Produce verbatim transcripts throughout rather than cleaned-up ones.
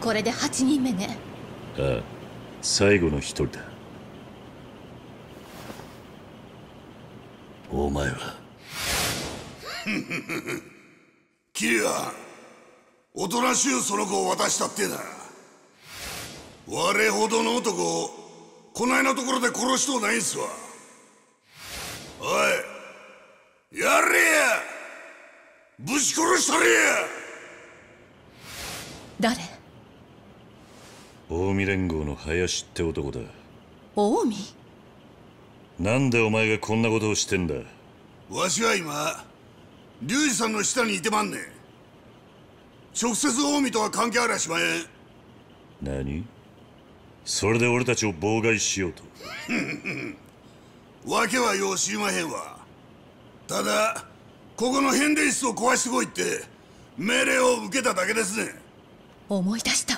これではちにんめね。 ああ、最後の一人だ。お前はキリア、おとなしゅうその子を渡したってな。我ほどの男をこないなところで殺しとうないんすわ。おい、やれや、ぶち殺したれや。 誰？ 近江連合の林って男だ。 近江？ なんでお前がこんなことをしてんだ？ わしは今龍二さんの下にいてまんねん。直接近江とは関係ありゃしまへん。 何？それで俺たちを妨害しようと？ わけはよう知りまへんわ。ただここの変電室を壊してこいって命令を受けただけですね。 思い出したわ。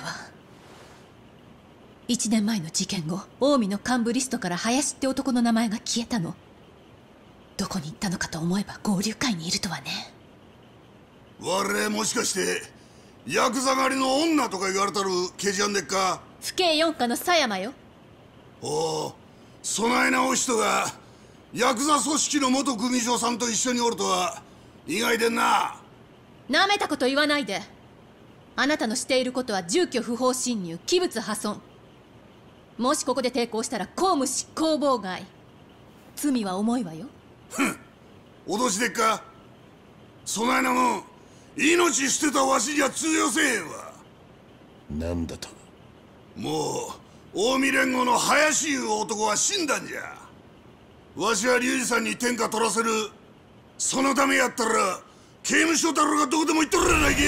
一年前の事件後、近江の幹部リストから林って男の名前が消えたの。どこに行ったのかと思えば合流会にいるとはね。 我もしかしてヤクザ狩りの女とか言われたる刑事やんでっか？ 府警四課の狭山よ。 おお、そないなお人がヤクザ組織の元組長さんと一緒におるとは意外でんな。 なめたこと言わないで。あなたのしていることは住居不法侵入、器物破損。もしここで抵抗したら公務執行妨害。罪は重いわよ。 ふん、脅しでっか？そないなもん命捨てたわしには通用せえへんわ。 なんだと？ もう近江連合の林いう男は死んだんじゃ。わしは龍二さんに天下取らせる。そのためやったら刑務所だろうがどこでも行っとるやないけ。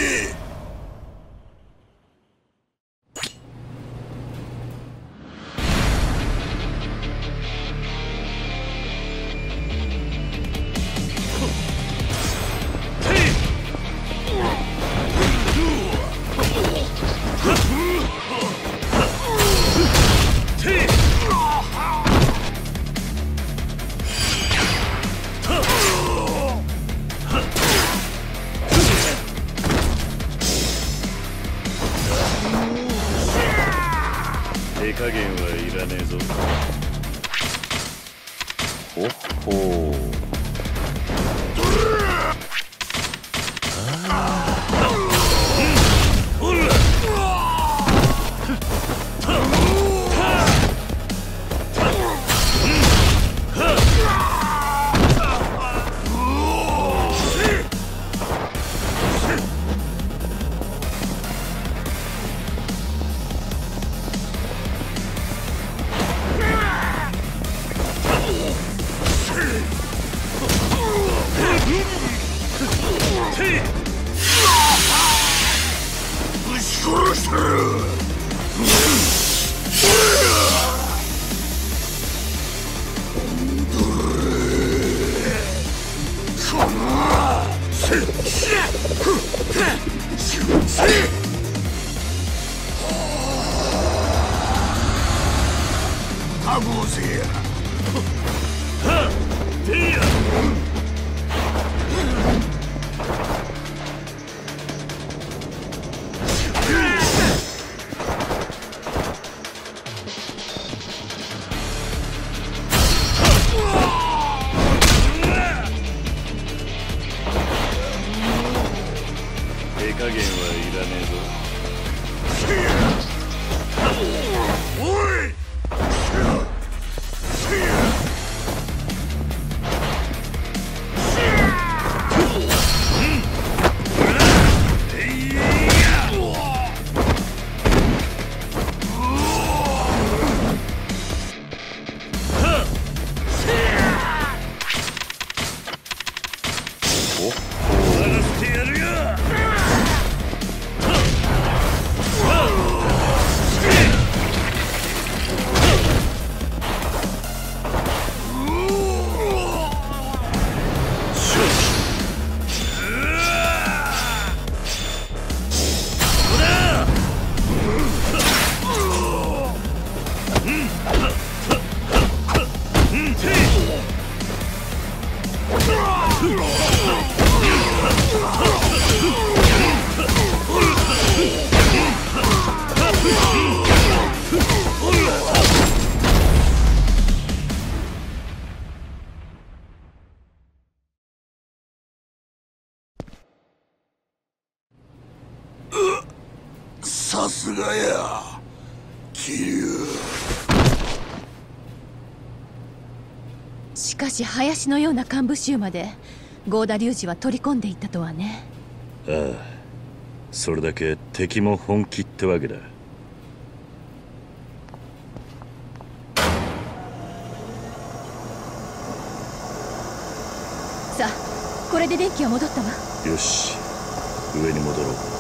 手加減はいらねえぞ。ほっほー。 ぶち殺したる。覚悟せえや。 はっ、てや。手加減はいらねえぞ。 おい！ うわっすがや桐生。 しかし林のような幹部衆まで合田隆二は取り込んでいったとはね。 ああ、それだけ敵も本気ってわけだ。 さあ、これで電気は戻ったわ。 よし、上に戻ろう。